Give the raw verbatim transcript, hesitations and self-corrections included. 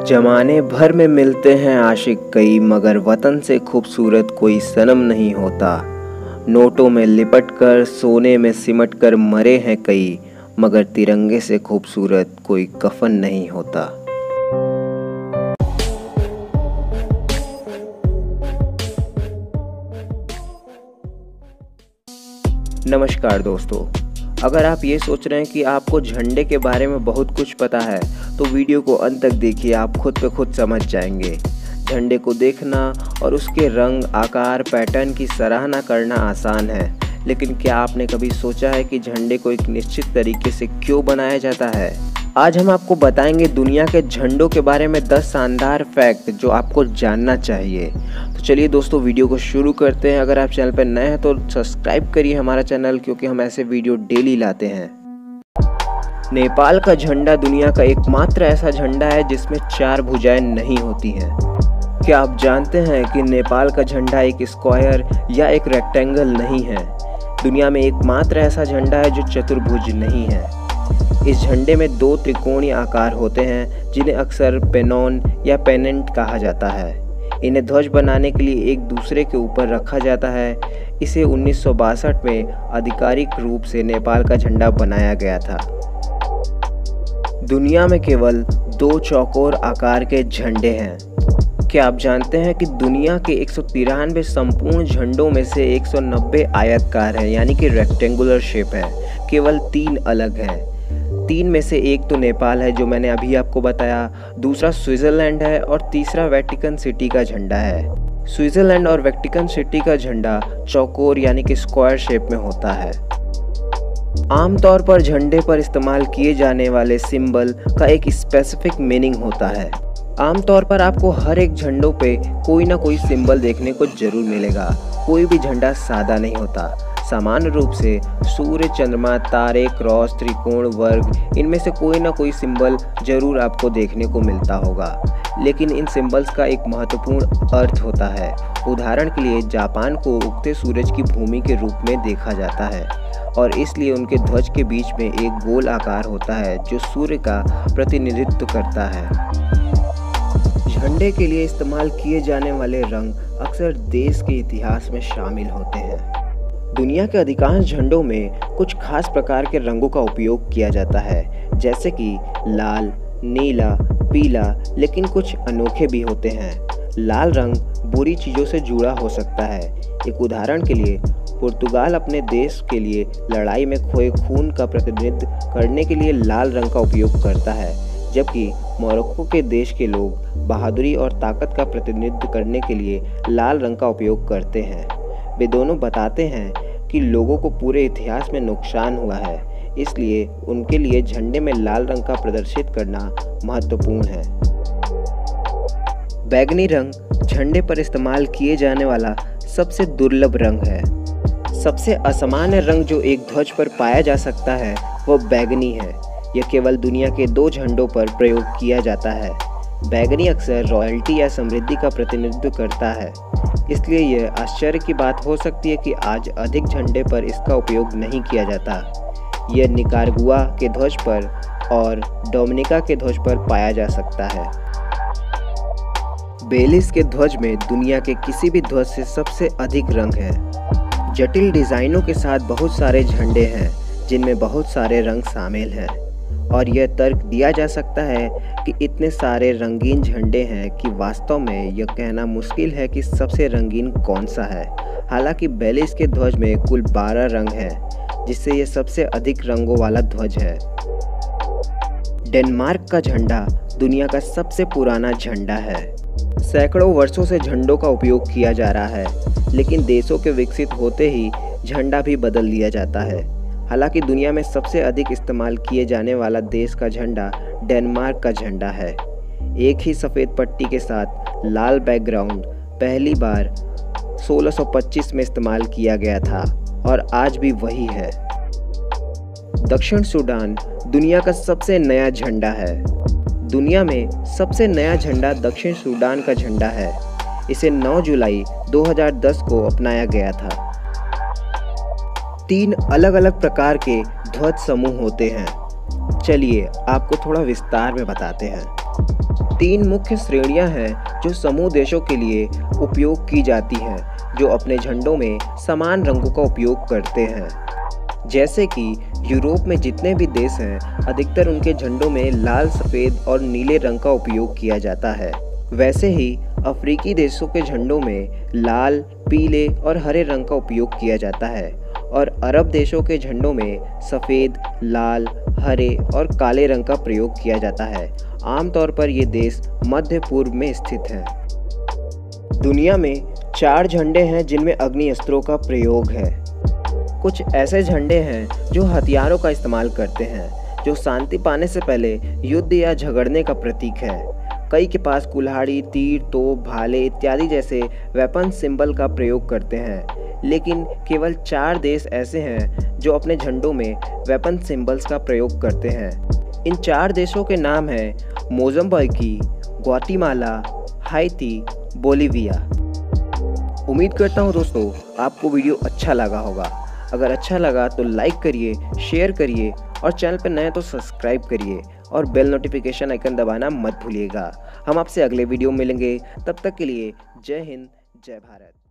जमाने भर में मिलते हैं आशिक कई, मगर वतन से खूबसूरत कोई सनम नहीं होता। नोटों में लिपट कर सोने में सिमट कर मरे हैं कई, मगर तिरंगे से खूबसूरत कोई कफन नहीं होता। नमस्कार दोस्तों, अगर आप ये सोच रहे हैं कि आपको झंडे के बारे में बहुत कुछ पता है तो वीडियो को अंत तक देखिए, आप खुद पे खुद समझ जाएंगे। झंडे को देखना और उसके रंग, आकार, पैटर्न की सराहना करना आसान है, लेकिन क्या आपने कभी सोचा है कि झंडे को एक निश्चित तरीके से क्यों बनाया जाता है? आज हम आपको बताएंगे दुनिया के झंडों के बारे में दस शानदार फैक्ट जो आपको जानना चाहिए। तो चलिए दोस्तों, वीडियो को शुरू करते हैं। अगर आप चैनल पर नए हैं तो सब्सक्राइब करिए हमारा चैनल, क्योंकि हम ऐसे वीडियो डेली लाते हैं। नेपाल का झंडा दुनिया का एकमात्र ऐसा झंडा है जिसमें चार भुजाएं नहीं होती हैं। क्या आप जानते हैं कि नेपाल का झंडा एक स्क्वायर या एक रेक्टेंगल नहीं है? दुनिया में एकमात्र ऐसा झंडा है जो चतुर्भुज नहीं है। इस झंडे में दो त्रिकोणीय आकार होते हैं जिन्हें अक्सर पेनॉन या पेनेंट कहा जाता है। इन्हें ध्वज बनाने के लिए एक दूसरे के ऊपर रखा जाता है। इसे उन्नीस सौ बासठ में आधिकारिक रूप से नेपाल का झंडा बनाया गया था। दुनिया में केवल दो चौकोर आकार के झंडे हैं। क्या आप जानते हैं कि दुनिया के एक सौ तिरानवे संपूर्ण झंडों में से एक सौ नब्बे आयतकार हैं, यानी कि रेक्टेंगुलर शेप है। केवल तीन अलग हैं। तीन में से एक तो नेपाल है जो मैंने अभी आपको बताया, दूसरा स्विट्जरलैंड है और तीसरा वेटिकन सिटी का झंडा है। स्विट्जरलैंड और वेटिकन सिटी का झंडा चौकोर यानी कि स्क्वायर शेप में होता है। आमतौर पर झंडे पर इस्तेमाल किए जाने वाले सिंबल का एक स्पेसिफिक मीनिंग होता है। आमतौर पर आपको हर एक झंडों पे कोई ना कोई सिंबल देखने को जरूर मिलेगा। कोई भी झंडा सादा नहीं होता। सामान्य रूप से सूर्य, चंद्रमा, तारे, क्रॉस, त्रिकोण, वर्ग, इनमें से कोई ना कोई सिंबल जरूर आपको देखने को मिलता होगा, लेकिन इन सिंबल्स का एक महत्वपूर्ण अर्थ होता है। उदाहरण के लिए जापान को उगते सूरज की भूमि के रूप में देखा जाता है और इसलिए उनके ध्वज के बीच में एक गोल आकार होता है जो सूर्य का प्रतिनिधित्व करता है। झंडे के लिए इस्तेमाल किए जाने वाले रंग अक्सर देश के इतिहास में शामिल होते हैं। दुनिया के अधिकांश झंडों में कुछ खास प्रकार के रंगों का उपयोग किया जाता है, जैसे कि लाल, नीला, पीला, लेकिन कुछ अनोखे भी होते हैं। लाल रंग बुरी चीज़ों से जुड़ा हो सकता है। एक उदाहरण के लिए, पुर्तगाल अपने देश के लिए लड़ाई में खोए खून का प्रतिनिधित्व करने के लिए लाल रंग का उपयोग करता है, जबकि मोरक्को के देश के लोग बहादुरी और ताकत का प्रतिनिधित्व करने के लिए लाल रंग का उपयोग करते हैं। वे दोनों बताते हैं कि लोगों को पूरे इतिहास में नुकसान हुआ है, इसलिए उनके लिए झंडे में लाल रंग का प्रदर्शित करना महत्वपूर्ण है। बैंगनी रंग झंडे पर इस्तेमाल किए जाने वाला सबसे दुर्लभ रंग है। सबसे असामान्य रंग जो एक ध्वज पर पाया जा सकता है वह बैंगनी है। यह केवल दुनिया के दो झंडों पर प्रयोग किया जाता है। बैंगनी अक्सर रॉयल्टी या समृद्धि का प्रतिनिधित्व करता है, इसलिए यह आश्चर्य की बात हो सकती है कि आज अधिक झंडे पर इसका उपयोग नहीं किया जाता। यह निकारागुआ के ध्वज पर और डोमिनिका के ध्वज पर पाया जा सकता है। बेलिज के ध्वज में दुनिया के किसी भी ध्वज से सबसे अधिक रंग है। जटिल डिजाइनों के साथ बहुत सारे झंडे हैं जिनमें बहुत सारे रंग शामिल हैं, और यह तर्क दिया जा सकता है कि इतने सारे रंगीन झंडे हैं कि वास्तव में यह कहना मुश्किल है कि सबसे रंगीन कौन सा है। हालांकि बेलिज के ध्वज में कुल बारह रंग हैं, जिससे यह सबसे अधिक रंगों वाला ध्वज है। डेनमार्क का झंडा दुनिया का सबसे पुराना झंडा है। सैकड़ों वर्षों से झंडों का उपयोग किया जा रहा है, लेकिन देशों के विकसित होते ही झंडा भी बदल दिया जाता है। हालांकि दुनिया में सबसे अधिक इस्तेमाल किए जाने वाला देश का झंडा डेनमार्क का झंडा है। एक ही सफ़ेद पट्टी के साथ लाल बैकग्राउंड पहली बार सोलह सौ पच्चीस में इस्तेमाल किया गया था और आज भी वही है। दक्षिण सूडान दुनिया का सबसे नया झंडा है। दुनिया में सबसे नया झंडा दक्षिण सूडान का झंडा है। इसे नौ जुलाई दो हज़ार दस को अपनाया गया था। तीन अलग अलग प्रकार के ध्वज समूह होते हैं। चलिए आपको थोड़ा विस्तार में बताते हैं। तीन मुख्य श्रेणियां हैं जो समूह देशों के लिए उपयोग की जाती हैं, जो अपने झंडों में समान रंगों का उपयोग करते हैं। जैसे कि यूरोप में जितने भी देश हैं, अधिकतर उनके झंडों में लाल, सफ़ेद और नीले रंग का उपयोग किया जाता है। वैसे ही अफ्रीकी देशों के झंडों में लाल, पीले और हरे रंग का उपयोग किया जाता है और अरब देशों के झंडों में सफ़ेद, लाल, हरे और काले रंग का प्रयोग किया जाता है। आमतौर पर ये देश मध्य पूर्व में स्थित हैं। दुनिया में चार झंडे हैं जिनमें अग्नि अस्त्रों का प्रयोग है। कुछ ऐसे झंडे हैं जो हथियारों का इस्तेमाल करते हैं, जो शांति पाने से पहले युद्ध या झगड़ने का प्रतीक है। कई के पास कुल्हाड़ी, तीर, तोप, भाले इत्यादि जैसे वेपन सिंबल का प्रयोग करते हैं, लेकिन केवल चार देश ऐसे हैं जो अपने झंडों में वेपन सिंबल्स का प्रयोग करते हैं। इन चार देशों के नाम हैं मोज़म्बिक, ग्वाटेमाला, हाइती, बोलिविया। उम्मीद करता हूँ दोस्तों आपको वीडियो अच्छा लगा होगा। अगर अच्छा लगा तो लाइक करिए, शेयर करिए और चैनल पर नए तो सब्सक्राइब करिए और बेल नोटिफिकेशन आइकन दबाना मत भूलिएगा। हम आपसे अगले वीडियो में मिलेंगे, तब तक के लिए जय हिंद, जय भारत।